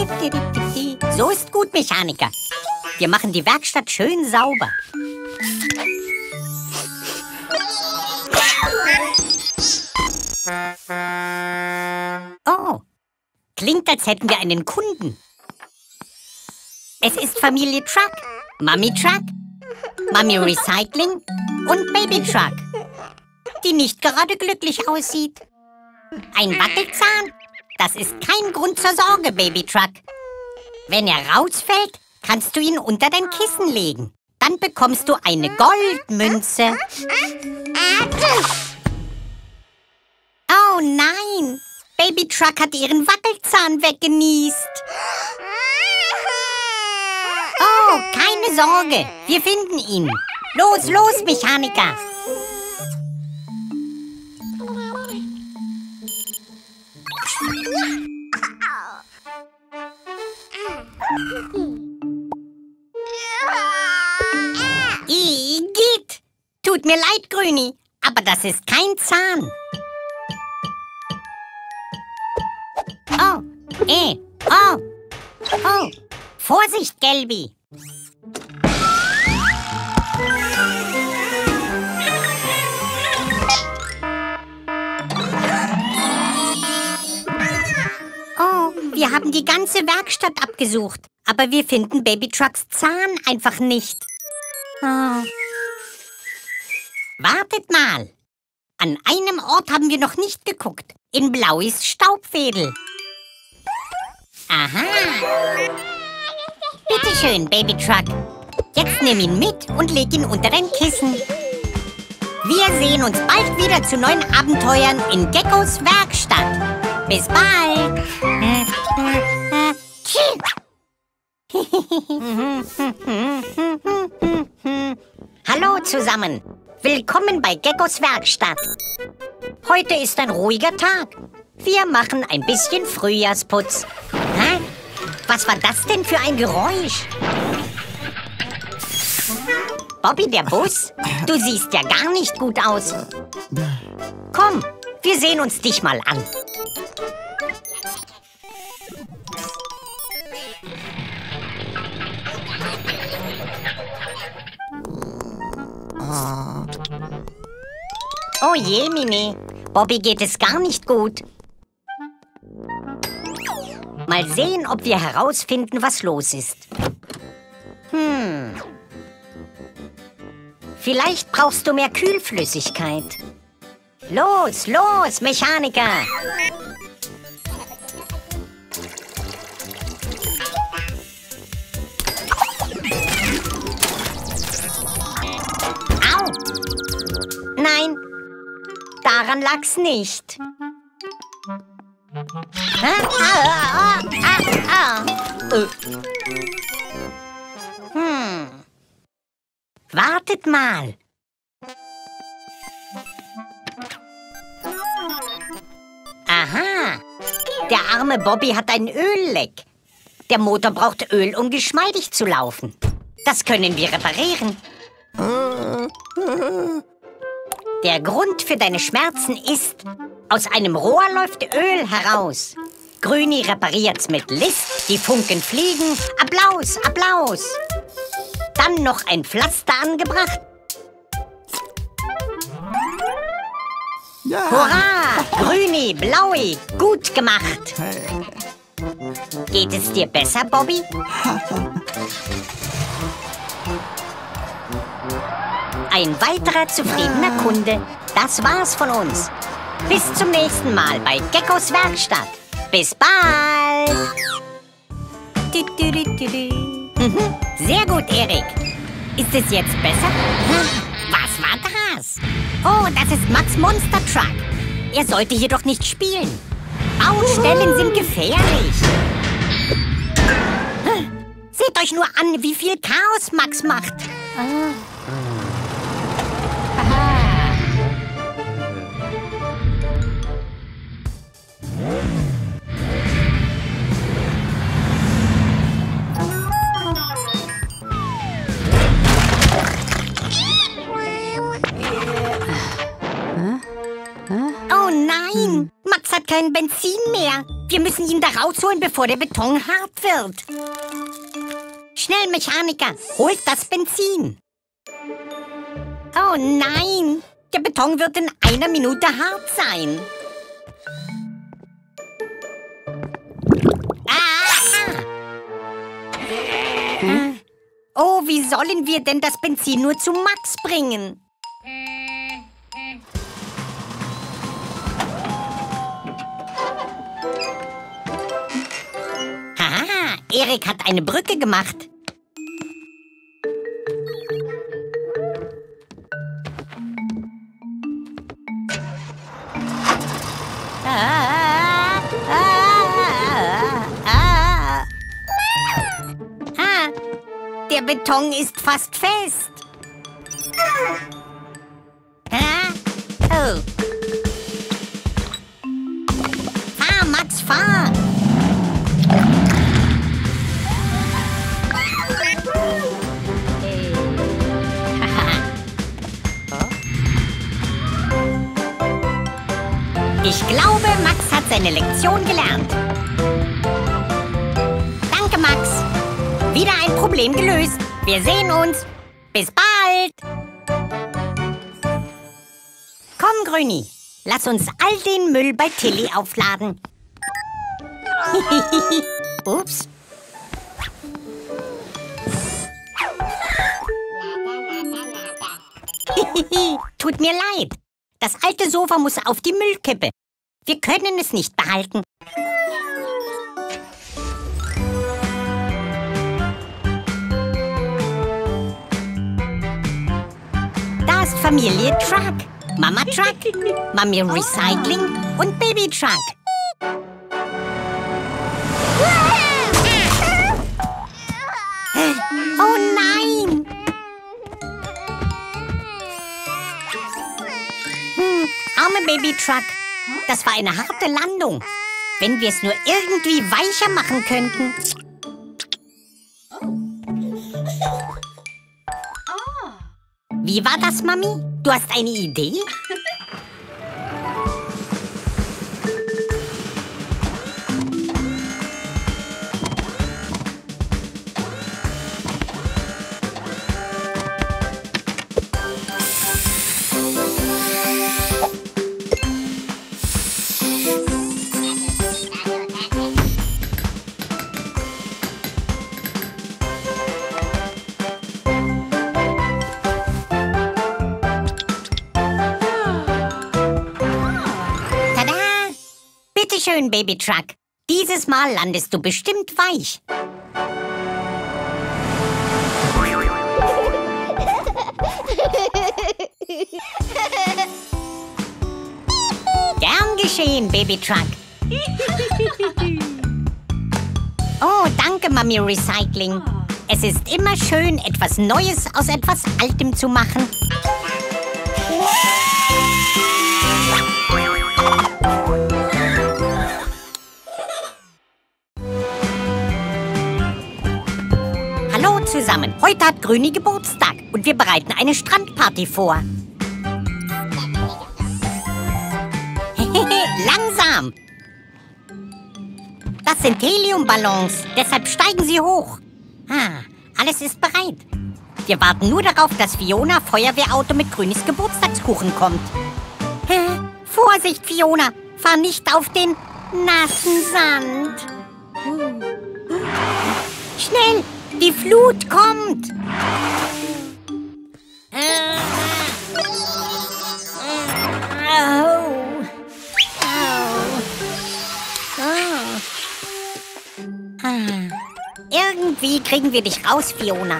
So ist gut, Mechaniker. Wir machen die Werkstatt schön sauber. Oh, klingt, als hätten wir einen Kunden. Es ist Familie Truck, Mami Truck, Mami Recycling und Baby Truck, die nicht gerade glücklich aussieht. Ein Wackelzahn? Das ist kein Grund zur Sorge, Baby Truck. Wenn er rausfällt, kannst du ihn unter dein Kissen legen. Dann bekommst du eine Goldmünze. Oh nein! Baby Truck hat ihren Wackelzahn weggenießt. Oh, keine Sorge. Wir finden ihn. Los, los, Mechaniker. Igitt! Tut mir leid, Grüni, aber das ist kein Zahn. Oh, oh. Vorsicht, Gelbi. Oh, wir haben die ganze Werkstatt abgesucht, aber wir finden Baby Trucks Zahn einfach nicht. Oh. Wartet mal. An einem Ort haben wir noch nicht geguckt. In Blauis Staubwedel. Aha. Bitte schön, Baby Truck. Jetzt nimm ihn mit und leg ihn unter dein Kissen. Wir sehen uns bald wieder zu neuen Abenteuern in Geckos Werkstatt. Bis bald. Hallo zusammen. Willkommen bei Geckos Werkstatt. Heute ist ein ruhiger Tag. Wir machen ein bisschen Frühjahrsputz. Hä? Was war das denn für ein Geräusch? Bobby, der Bus? Du siehst ja gar nicht gut aus. Komm, wir sehen uns dich mal an. Oh je, Mini. Bobby geht es gar nicht gut. Mal sehen, ob wir herausfinden, was los ist. Vielleicht brauchst du mehr Kühlflüssigkeit. Los, los, Mechaniker! Au! Nein, daran lag's nicht. Wartet mal. Aha, der arme Bobby hat ein Ölleck. Der Motor braucht Öl, um geschmeidig zu laufen. Das können wir reparieren. Der Grund für deine Schmerzen ist, aus einem Rohr läuft Öl heraus. Grüni repariert's mit List, die Funken fliegen. Applaus, Applaus. Dann noch ein Pflaster angebracht. Ja. Hurra! Grüni, Blaui, gut gemacht. Geht es dir besser, Bobby? Ein weiterer zufriedener Kunde. Das war's von uns. Bis zum nächsten Mal bei Geckos Werkstatt. Bis bald! Sehr gut, Erik. Ist es jetzt besser? Was war das? Oh, das ist Max Monster Truck. Er sollte hier doch nicht spielen. Baustellen sind gefährlich. Seht euch nur an, wie viel Chaos Max macht. Oh nein! Max hat kein Benzin mehr. Wir müssen ihn da rausholen, bevor der Beton hart wird. Schnell, Mechaniker, holt das Benzin. Oh nein, der Beton wird in 1 Minute hart sein. Oh, wie sollen wir denn das Benzin nur zu Max bringen? Haha, Erik hat eine Brücke gemacht. Der Beton ist fast fest. Oh. Fahr, Max, fahr. Ich glaube, Max hat seine Lektion gelernt. Danke, Max. Wieder ein Problem gelöst. Wir sehen uns. Bis bald. Komm, Grüni. Lass uns all den Müll bei Tilly aufladen. Ups. Tut mir leid. Das alte Sofa muss auf die Müllkippe. Wir können es nicht behalten. Da ist Familie Truck. Mama Truck, Mami Recycling und Baby Truck. Oh nein! Arme Baby Truck. Das war eine harte Landung. Wenn wir es nur irgendwie weicher machen könnten. Wie war das, Mami? Du hast eine Idee? Schön, Baby Truck. Dieses Mal landest du bestimmt weich. Gern geschehen, Baby Truck. Oh, danke, Mami Recycling. Es ist immer schön, etwas Neues aus etwas Altem zu machen. Zusammen. Heute hat Grüni Geburtstag und wir bereiten eine Strandparty vor. Langsam! Das sind Heliumballons, deshalb steigen sie hoch. Alles ist bereit. Wir warten nur darauf, dass Fiona Feuerwehrauto mit Grünis Geburtstagskuchen kommt. Vorsicht, Fiona! Fahr nicht auf den nassen Sand. Schnell! Die Flut kommt! Irgendwie kriegen wir dich raus, Fiona.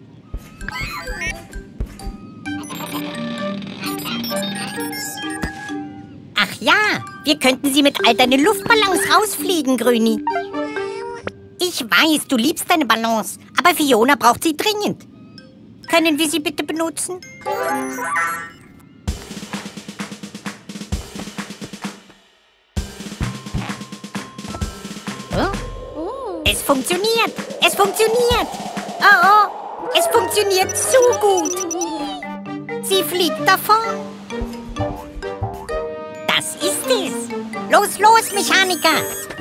Ach ja, wir könnten sie mit all deinen Luftballons rausfliegen, Grüni. Ich weiß, du liebst deine Ballons, aber Fiona braucht sie dringend. Können wir sie bitte benutzen? Es funktioniert! Es funktioniert! Oh, es funktioniert so gut! Sie fliegt davon! Das ist es! Los, los, Mechaniker!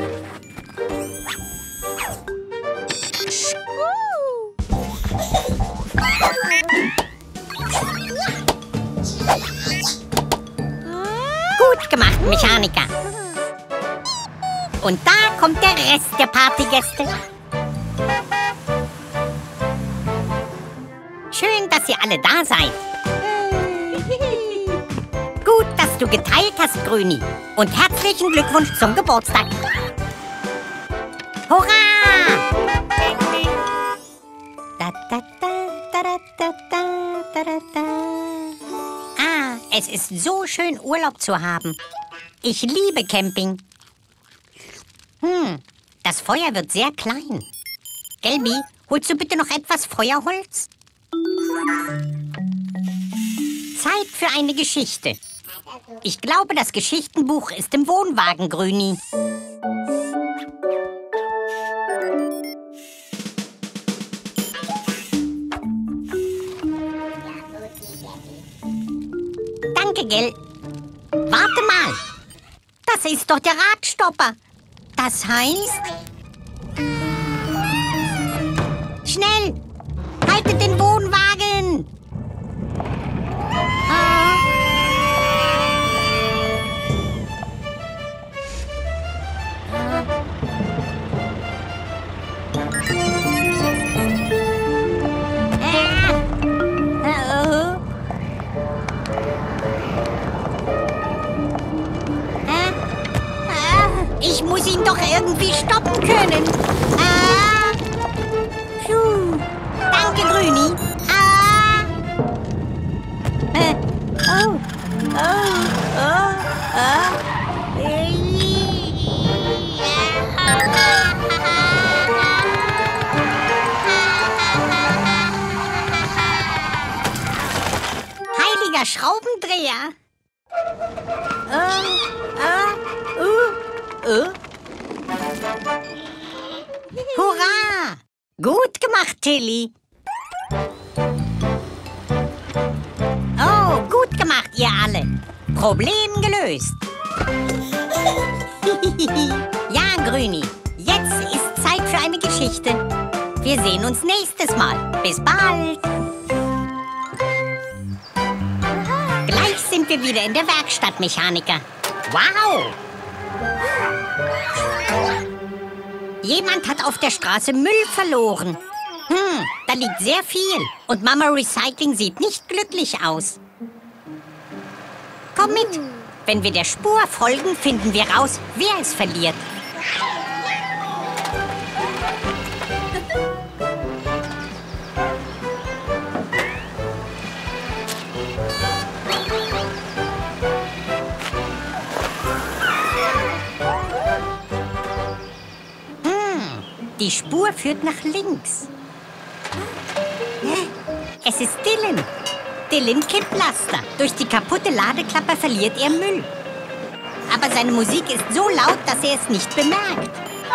Gut gemacht, Mechaniker. Und da kommt der Rest der Partygäste. Schön, dass ihr alle da seid. Gut, dass du geteilt hast, Grüni. Und herzlichen Glückwunsch zum Geburtstag. Hurra! Da, da, da, da, da, da, da, da, da. Ah, es ist so schön, Urlaub zu haben. Ich liebe Camping. Das Feuer wird sehr klein. Gelbi, holst du bitte noch etwas Feuerholz? Zeit für eine Geschichte. Ich glaube, das Geschichtenbuch ist im Wohnwagen, Grüni. Danke, Gell. Warte mal. Das ist doch der Radstopper. Das heißt... Schnell! Haltet den Wohnwagen! Ah. Ich muss ihn doch irgendwie stoppen können. Ah. Puh. Danke, Grüni. Ah. Oh. Oh. Oh. Oh. Heiliger Schraubendreher. Hurra! Gut gemacht, Tilly. Oh, gut gemacht, ihr alle. Problem gelöst. Ja, Grüni, jetzt ist Zeit für eine Geschichte. Wir sehen uns nächstes Mal. Bis bald. Gleich sind wir wieder in der Werkstatt, Mechaniker. Wow! Jemand hat auf der Straße Müll verloren. Da liegt sehr viel. Und Mama Recycling sieht nicht glücklich aus. Komm mit. Wenn wir der Spur folgen, finden wir raus, wer es verliert. Die Spur führt nach links. Es ist Dylan. Dylan kippt Laster. Durch die kaputte Ladeklappe verliert er Müll. Aber seine Musik ist so laut, dass er es nicht bemerkt.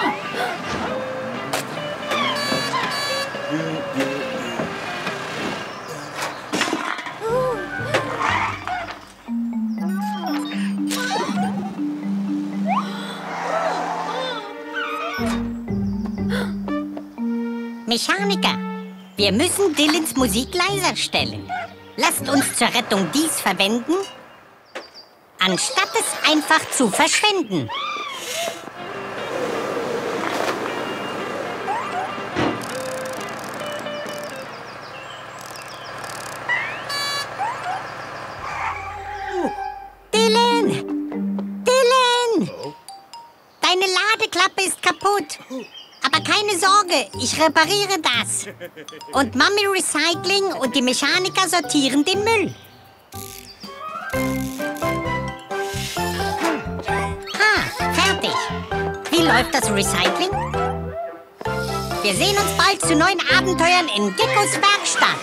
Mechaniker, wir müssen Dylans Musik leiser stellen. Lasst uns zur Rettung dies verwenden, anstatt es einfach zu verschwenden. Dylan! Dylan! Deine Ladeklappe ist kaputt. Aber keine Sorge, ich repariere das. Und Mami Recycling und die Mechaniker sortieren den Müll. Fertig. Wie läuft das Recycling? Wir sehen uns bald zu neuen Abenteuern in Geckos Werkstatt.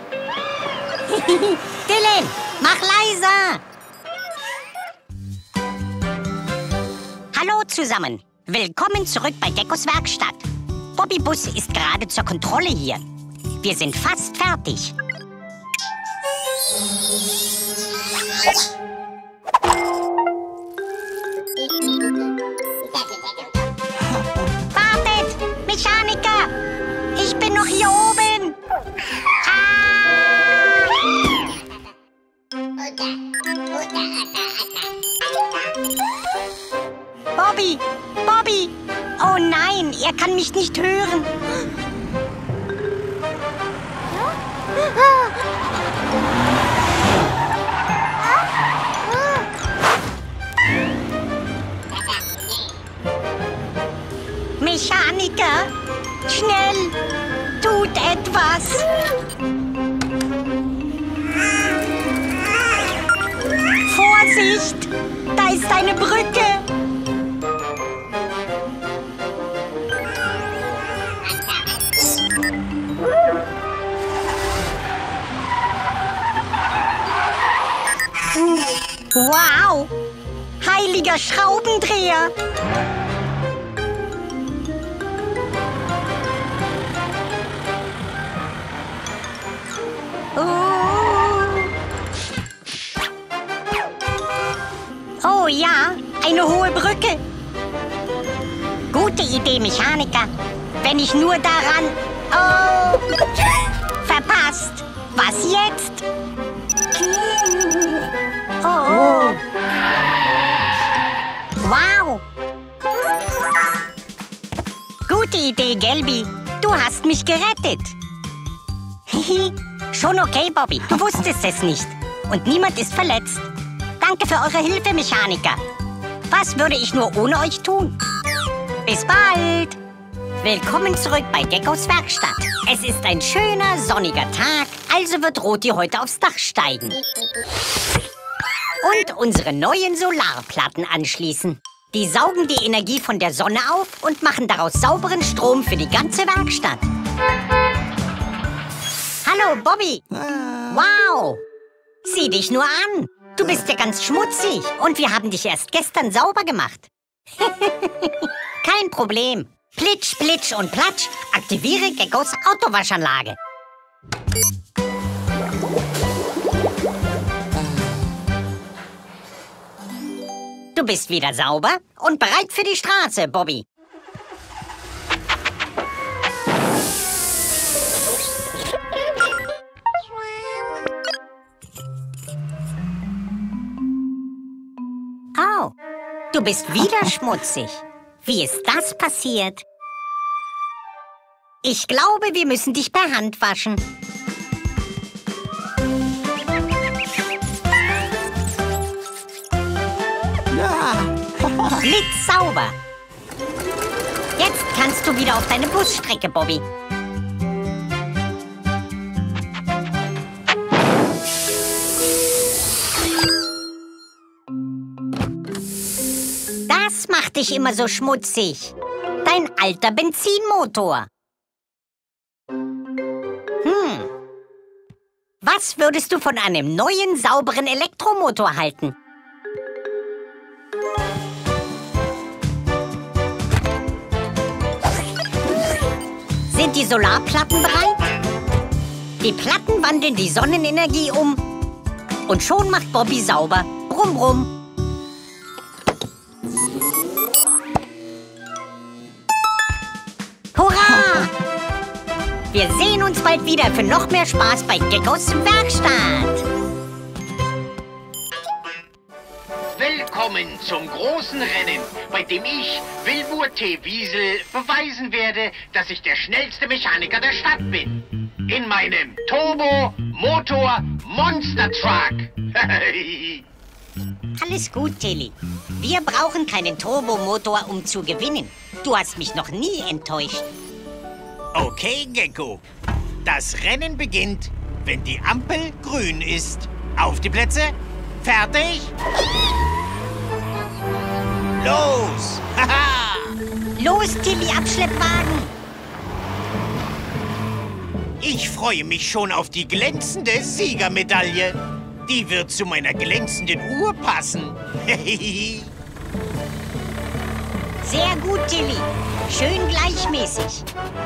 Dylan, mach leiser! Hallo zusammen. Willkommen zurück bei Geckos Werkstatt. Bobby Bus ist gerade zur Kontrolle hier. Wir sind fast fertig. Er kann mich nicht hören. Mechaniker, schnell, tut etwas. Vorsicht, da ist eine Brücke. Wow, heiliger Schraubendreher. Oh ja, eine hohe Brücke. Gute Idee, Mechaniker. Wenn ich nur daran... Oh, verpasst. Was jetzt? Oh. Wow. Gute Idee, Gelbi. Du hast mich gerettet. Schon okay, Bobby. Du wusstest es nicht. Und niemand ist verletzt. Danke für eure Hilfe, Mechaniker. Was würde ich nur ohne euch tun? Bis bald. Willkommen zurück bei Geckos Werkstatt. Es ist ein schöner, sonniger Tag, also wird Roti heute aufs Dach steigen. Und unsere neuen Solarplatten anschließen. Die saugen die Energie von der Sonne auf und machen daraus sauberen Strom für die ganze Werkstatt. Hallo, Bobby. Wow. Sieh dich nur an. Du bist ja ganz schmutzig und wir haben dich erst gestern sauber gemacht. Kein Problem. Plitsch, plitsch und platsch. Aktiviere Geckos Autowaschanlage. Du bist wieder sauber und bereit für die Straße, Bobby. Oh, du bist wieder schmutzig. Wie ist das passiert? Ich glaube, wir müssen dich per Hand waschen. Blitzsauber. Jetzt kannst du wieder auf deine Busstrecke, Bobby. Das macht dich immer so schmutzig. Dein alter Benzinmotor. Was würdest du von einem neuen, sauberen Elektromotor halten? Sind die Solarplatten bereit? Die Platten wandeln die Sonnenenergie um. Und schon macht Bobby sauber. Brumm, brumm. Hurra! Wir sehen uns bald wieder für noch mehr Spaß bei Geckos Werkstatt. Willkommen zum großen Rennen, bei dem ich, Wilbur T. Wiesel, beweisen werde, dass ich der schnellste Mechaniker der Stadt bin. In meinem Turbo-Motor-Monster-Truck. Alles gut, Tilly. Wir brauchen keinen Turbomotor, um zu gewinnen. Du hast mich noch nie enttäuscht. Okay, Gecko. Das Rennen beginnt, wenn die Ampel grün ist. Auf die Plätze. Fertig. Los! Haha! Los, Tilly, Abschleppwagen. Ich freue mich schon auf die glänzende Siegermedaille. Die wird zu meiner glänzenden Uhr passen. Sehr gut, Tilly. Schön gleichmäßig.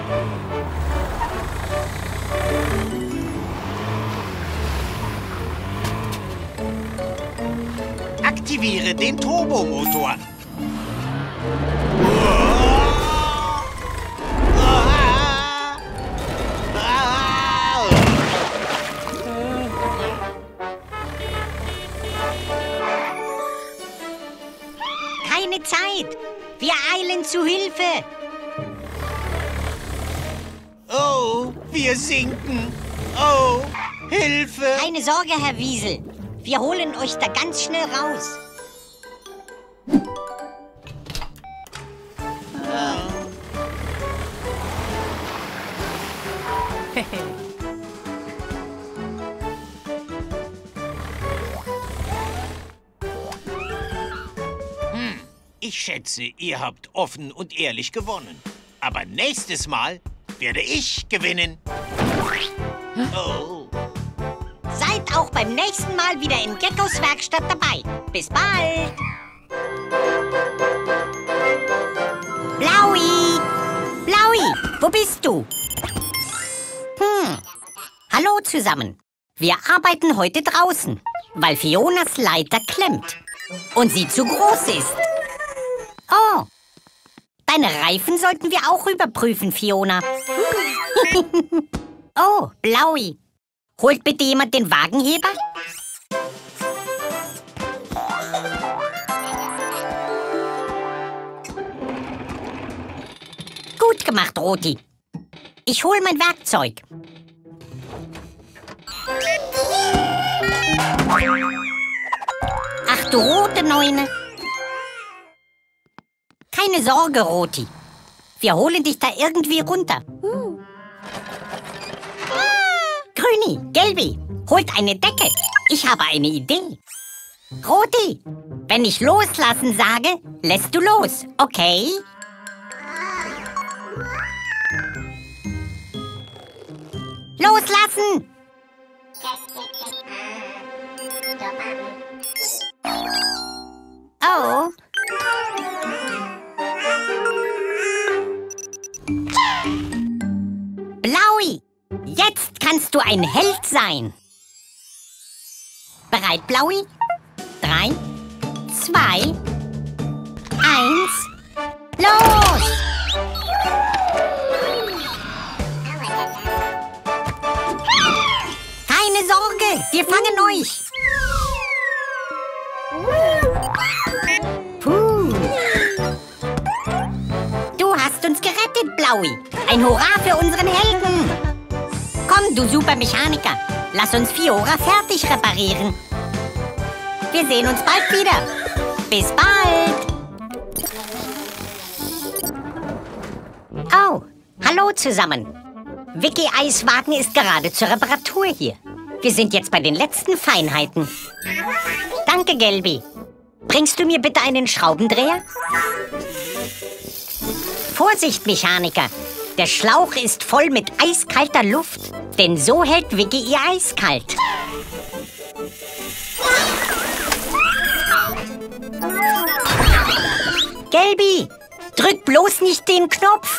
Aktiviere den Turbomotor. Keine Zeit. Wir eilen zu Hilfe. Wir sinken. Oh, Hilfe. Keine Sorge, Herr Wiesel. Wir holen euch da ganz schnell raus. Ich schätze, ihr habt offen und ehrlich gewonnen. Aber nächstes Mal werde ich gewinnen. Oh. Seid auch beim nächsten Mal wieder in Geckos Werkstatt dabei. Bis bald. Blaui! Blaui, wo bist du? Hallo zusammen. Wir arbeiten heute draußen, weil Fionas Leiter klemmt und sie zu groß ist. Oh, deine Reifen sollten wir auch überprüfen, Fiona. Oh, Blaui. Holt bitte jemand den Wagenheber? Gut gemacht, Roti. Ich hol mein Werkzeug. Ach du rote Neune. Keine Sorge, Roti. Wir holen dich da irgendwie runter. Grüni, Gelbi, holt eine Decke. Ich habe eine Idee. Roti, wenn ich loslassen sage, lässt du los, okay? Loslassen! Oh. Blaui, jetzt kannst du ein Held sein. Bereit, Blaui? 3, 2, 1, los! Keine Sorge, wir fangen euch. Puh. Du hast uns gerettet, Blaui. Ein Hurra für unseren Helden. Komm, du Supermechaniker. Lass uns Fiora fertig reparieren. Wir sehen uns bald wieder. Bis bald. Oh, hallo zusammen. Vicky Eiswagen ist gerade zur Reparatur hier. Wir sind jetzt bei den letzten Feinheiten. Danke, Gelbi. Bringst du mir bitte einen Schraubendreher? Vorsicht, Mechaniker. Der Schlauch ist voll mit eiskalter Luft. Denn so hält Vicky ihr Eis kalt. Gelbi, drück bloß nicht den Knopf.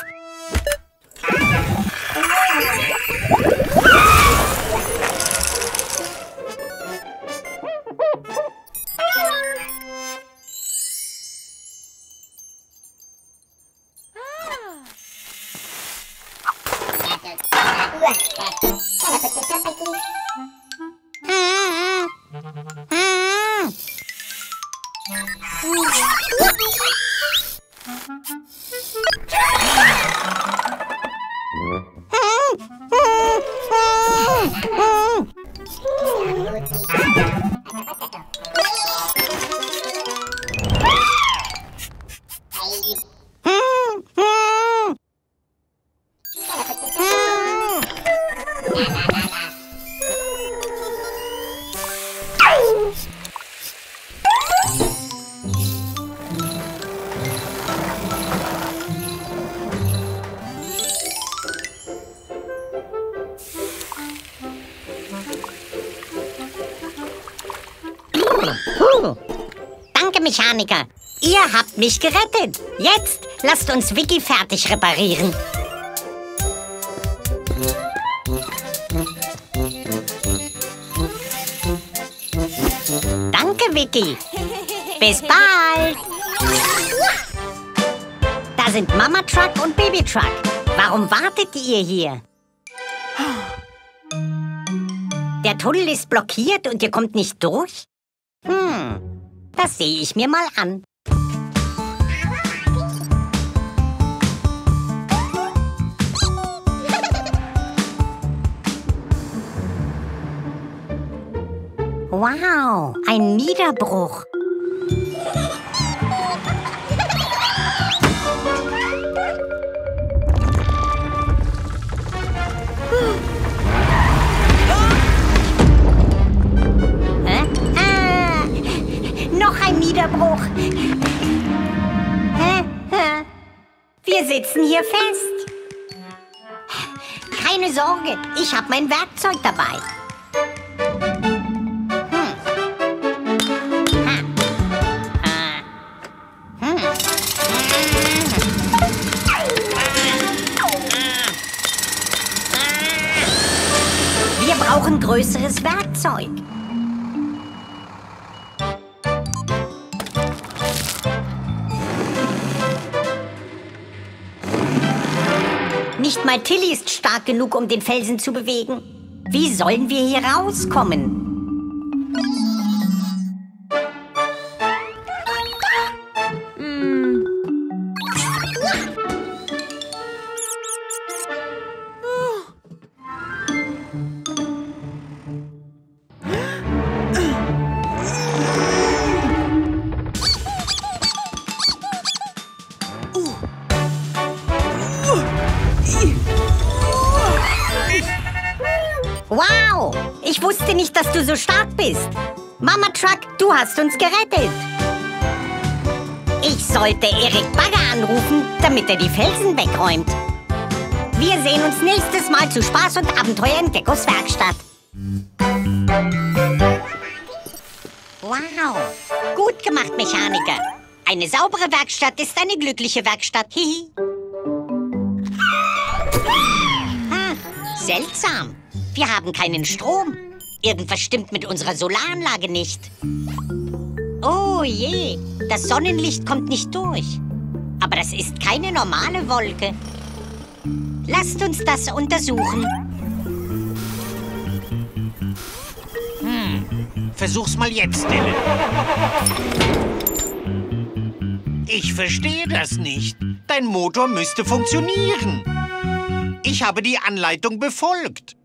Danke, Mechaniker. Ihr habt mich gerettet. Jetzt lasst uns Vicky fertig reparieren. Danke, Vicky. Bis bald. Da sind Mama Truck und Baby Truck. Warum wartet ihr hier? Der Tunnel ist blockiert und ihr kommt nicht durch? Das sehe ich mir mal an. Wow, ein Niederbruch. Noch ein Niederbruch. Wir sitzen hier fest. Keine Sorge, ich habe mein Werkzeug dabei. Wir brauchen größeres Werkzeug. Nicht mal Tilly ist stark genug, um den Felsen zu bewegen. Wie sollen wir hier rauskommen? Wow, ich wusste nicht, dass du so stark bist. Mama Truck, du hast uns gerettet. Ich sollte Erik Bagger anrufen, damit er die Felsen wegräumt. Wir sehen uns nächstes Mal zu Spaß und Abenteuer in Geckos Werkstatt. Wow, gut gemacht, Mechaniker. Eine saubere Werkstatt ist eine glückliche Werkstatt. Hihi. Seltsam. Wir haben keinen Strom. Irgendwas stimmt mit unserer Solaranlage nicht. Oh je, das Sonnenlicht kommt nicht durch. Aber das ist keine normale Wolke. Lasst uns das untersuchen. Versuch's mal jetzt, Dylan. Ich verstehe das nicht. Dein Motor müsste funktionieren. Ich habe die Anleitung befolgt.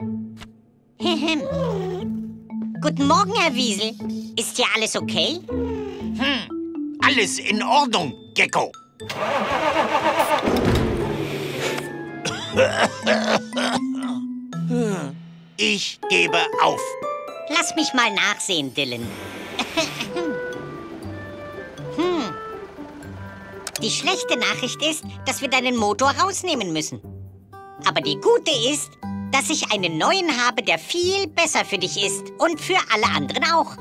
Guten Morgen, Herr Wiesel. Ist hier alles okay? Alles in Ordnung, Gecko. Ich gebe auf. Lass mich mal nachsehen, Dylan. Die schlechte Nachricht ist, dass wir deinen Motor rausnehmen müssen. Aber die gute ist, dass ich einen neuen habe, der viel besser für dich ist. Und für alle anderen auch.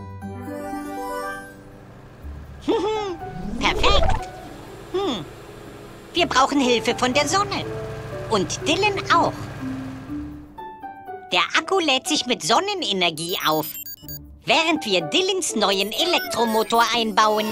Perfekt. Wir brauchen Hilfe von der Sonne. Und Dylan auch. Der Akku lädt sich mit Sonnenenergie auf, während wir Dylans neuen Elektromotor einbauen.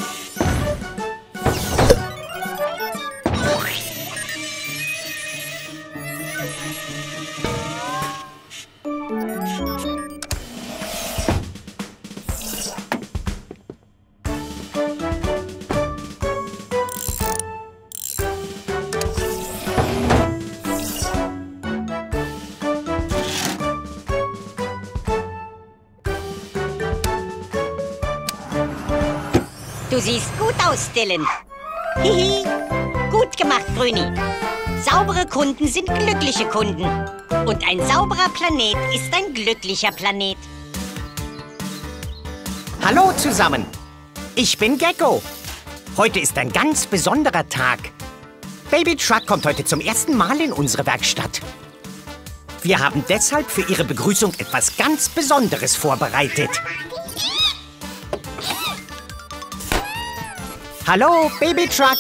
Du siehst gut aus, Dylan. Hihi. Gut gemacht, Grüni. Saubere Kunden sind glückliche Kunden. Und ein sauberer Planet ist ein glücklicher Planet. Hallo zusammen. Ich bin Gecko. Heute ist ein ganz besonderer Tag. Baby Truck kommt heute zum ersten Mal in unsere Werkstatt. Wir haben deshalb für ihre Begrüßung etwas ganz Besonderes vorbereitet. Hallo, Baby Truck.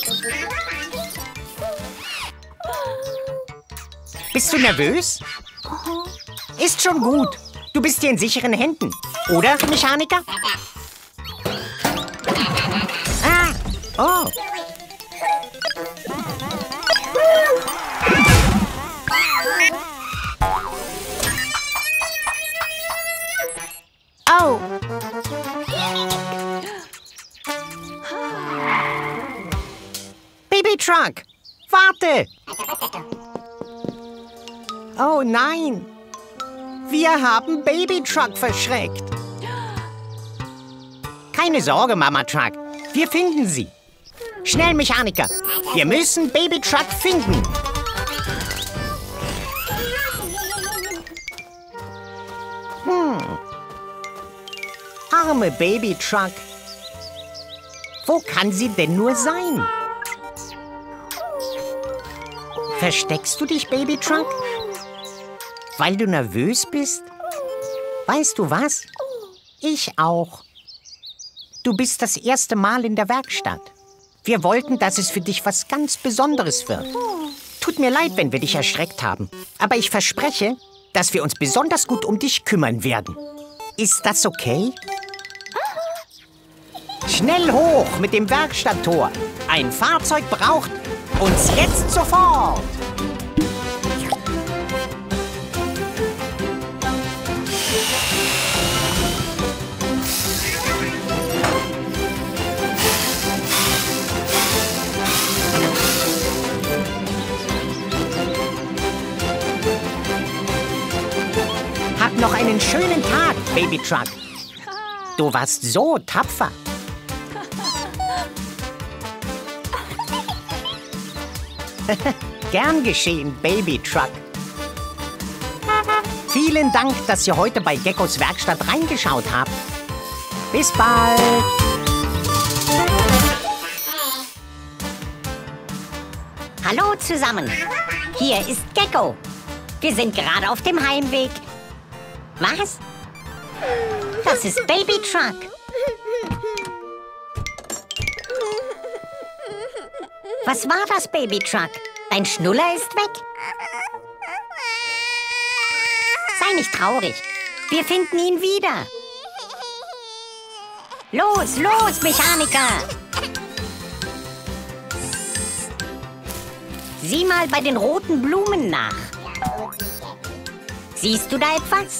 Bist du nervös? Ist schon gut. Du bist hier in sicheren Händen. Oder, Mechaniker? Oh. Oh. Baby Truck, warte! Oh nein! Wir haben Baby Truck verschreckt. Keine Sorge, Mama Truck. Wir finden sie. Schnell, Mechaniker. Wir müssen Baby Truck finden. Arme Baby Truck. Wo kann sie denn nur sein? Versteckst du dich, Baby Truck? Weil du nervös bist? Weißt du was? Ich auch. Du bist das erste Mal in der Werkstatt. Wir wollten, dass es für dich was ganz Besonderes wird. Tut mir leid, wenn wir dich erschreckt haben. Aber ich verspreche, dass wir uns besonders gut um dich kümmern werden. Ist das okay? Schnell hoch mit dem Werkstatttor. Ein Fahrzeug braucht uns jetzt sofort. Hab noch einen schönen Tag, Baby Truck. Du warst so tapfer. Gern geschehen, Baby Truck. Vielen Dank, dass ihr heute bei Geckos Werkstatt reingeschaut habt. Bis bald. Hallo zusammen. Hier ist Gecko. Wir sind gerade auf dem Heimweg. Was? Das ist Baby Truck. Was war das, Baby Truck? Dein Schnuller ist weg? Sei nicht traurig. Wir finden ihn wieder. Los, los, Mechaniker! Sieh mal bei den roten Blumen nach. Siehst du da etwas?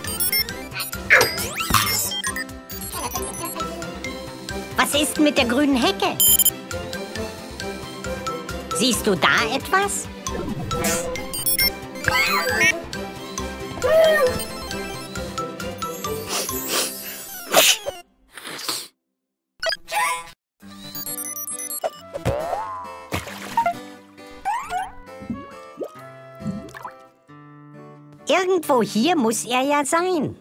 Was ist mit der grünen Hecke? Siehst du da etwas? Irgendwo hier muss er ja sein.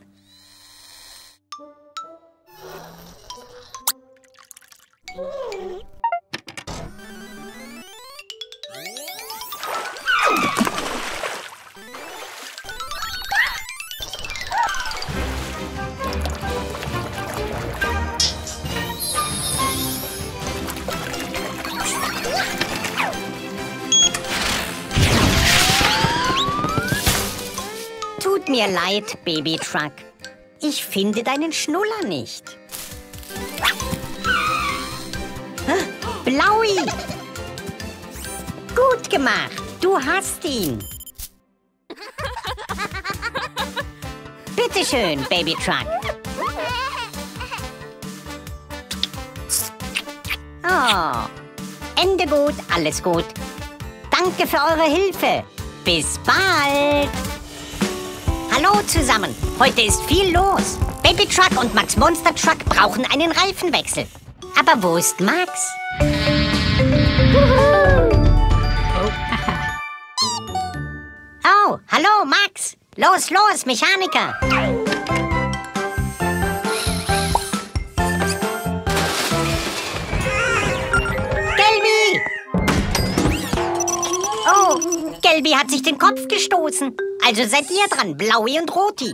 Tut mir leid, Baby Truck. Ich finde deinen Schnuller nicht. Blaui! Gut gemacht. Du hast ihn. Bitteschön, Baby Truck. Oh, Ende gut, alles gut. Danke für eure Hilfe. Bis bald. Hallo zusammen. Heute ist viel los. Baby Truck und Max Monster Truck brauchen einen Reifenwechsel. Aber wo ist Max? Oh, hallo Max. Los, los, Mechaniker. Gelbi! Oh, Gelbi hat sich den Kopf gestoßen. Also seid ihr dran, Blaui und Roti.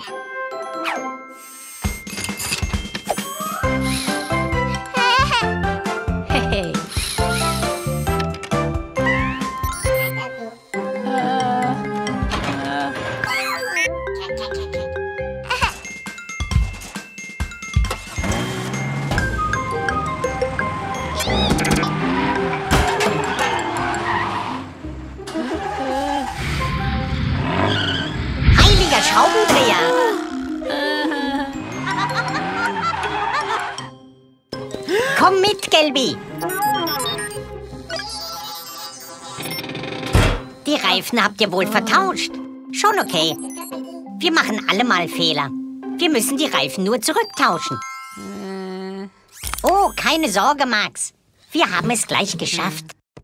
Heiliger Schraubendreher! Komm mit, Gelbi! Die Reifen habt ihr wohl vertauscht. Schon okay. Wir machen alle mal Fehler. Wir müssen die Reifen nur zurücktauschen. Oh, keine Sorge, Max. Wir haben es gleich geschafft.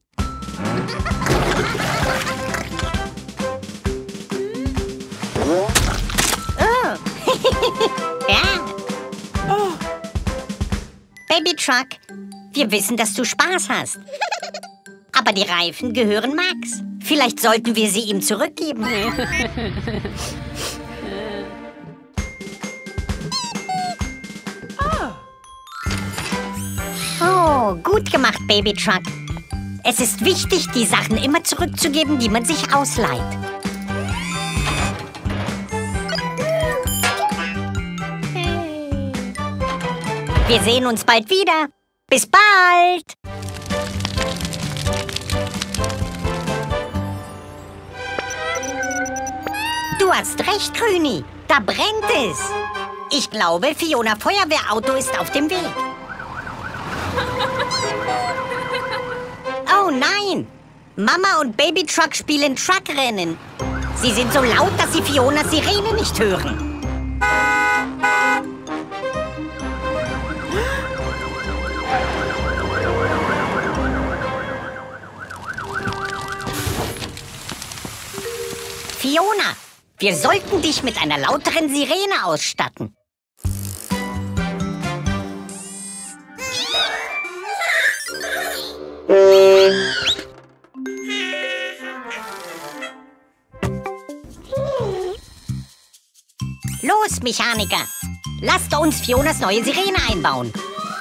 Oh. Ja. Oh. Baby Truck, wir wissen, dass du Spaß hast. Aber die Reifen gehören Max. Vielleicht sollten wir sie ihm zurückgeben. Oh, gut gemacht, Baby Truck. Es ist wichtig, die Sachen immer zurückzugeben, die man sich ausleiht. Wir sehen uns bald wieder. Bis bald! Du hast recht, Grüni. Da brennt es. Ich glaube, Fiona Feuerwehrauto ist auf dem Weg. Oh nein! Mama und Baby Truck spielen Truckrennen. Sie sind so laut, dass sie Fionas Sirene nicht hören. Fiona, wir sollten dich mit einer lauteren Sirene ausstatten. Los, Mechaniker! Lasst uns Fionas neue Sirene einbauen.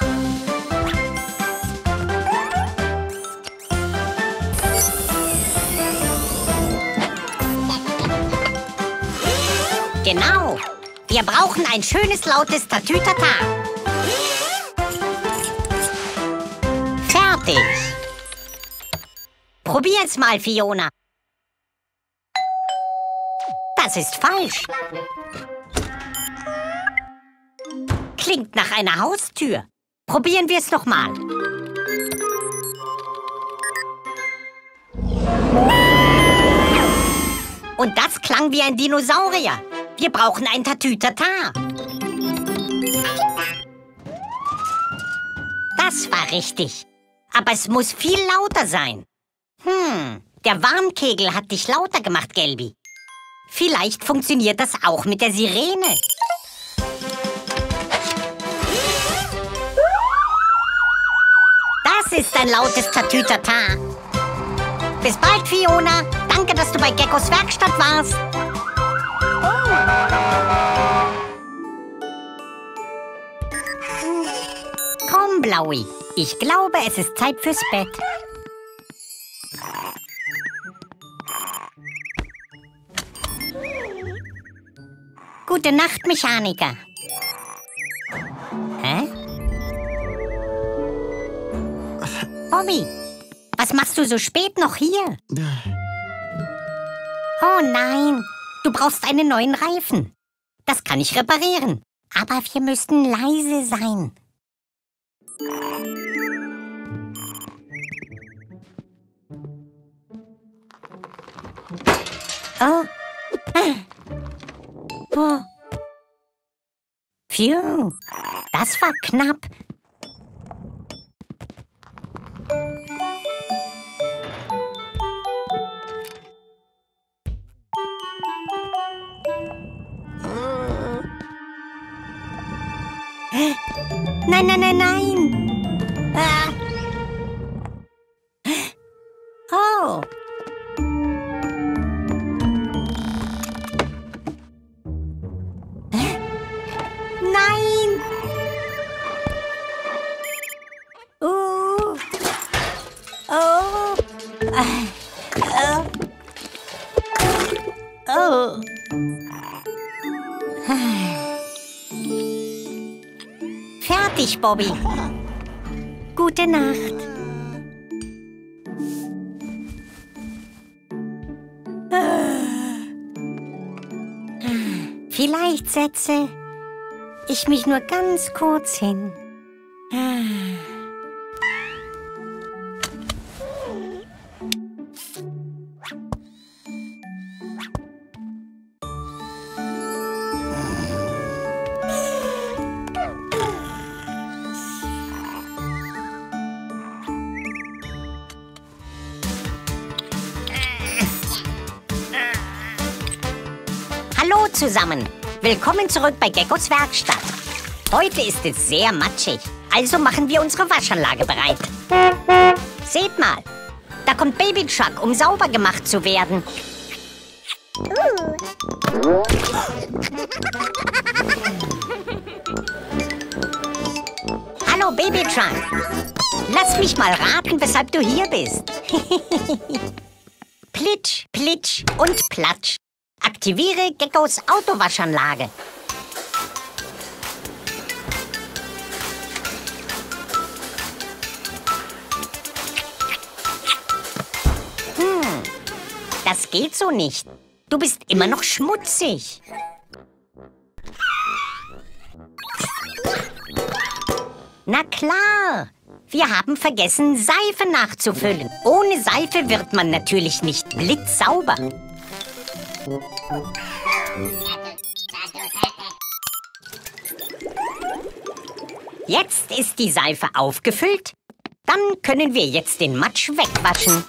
Genau. Wir brauchen ein schönes, lautes Tatütata. Fertig. Probier's mal, Fiona. Das ist falsch. Klingt nach einer Haustür. Probieren wir es noch mal. Und das klang wie ein Dinosaurier. Wir brauchen ein Tatütata. Das war richtig. Aber es muss viel lauter sein. Der Warnkegel hat dich lauter gemacht, Gelbi. Vielleicht funktioniert das auch mit der Sirene. Das ist ein lautes Tatütata. Bis bald, Fiona. Danke, dass du bei Geckos Werkstatt warst. Komm, Blaui. Ich glaube, es ist Zeit fürs Bett. Gute Nacht, Mechaniker. Hä? Bobby, was machst du so spät noch hier? Oh nein, du brauchst einen neuen Reifen. Das kann ich reparieren. Aber wir müssten leise sein. Oh. Oh. Phew, das war knapp. Nein, nein, nein, nein. Ah. Oh. Nein. Oh. Oh. Fertig, Bobby. Gute Nacht. Vielleicht setze ich mich nur ganz kurz hin. zusammen. Willkommen zurück bei Geckos Werkstatt. Heute ist es sehr matschig, also machen wir unsere Waschanlage bereit. Seht mal, da kommt Baby Truck, um sauber gemacht zu werden. Hallo Baby Truck. Lass mich mal raten, weshalb du hier bist. Plitsch, plitsch und platsch. Aktiviere Geckos Autowaschanlage. Das geht so nicht. Du bist immer noch schmutzig. Na klar. Wir haben vergessen, Seife nachzufüllen. Ohne Seife wird man natürlich nicht blitzsauber. Jetzt ist die Seife aufgefüllt. Dann können wir jetzt den Matsch wegwaschen.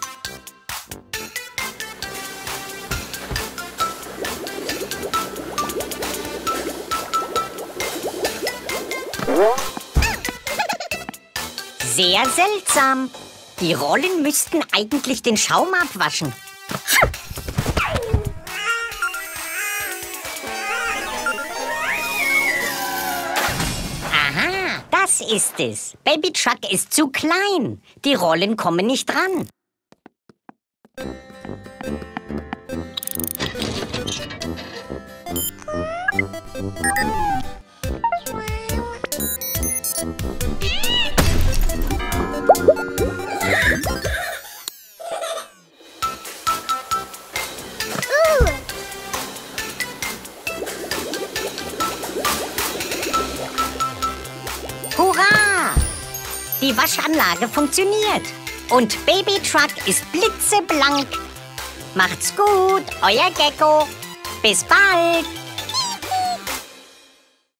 Sehr seltsam. Die Rollen müssten eigentlich den Schaum abwaschen. Aha, das ist es. Baby Truck ist zu klein. Die Rollen kommen nicht dran. Hurra! Die Waschanlage funktioniert. Und Baby Truck ist blitzeblank. Macht's gut, euer Gecko. Bis bald.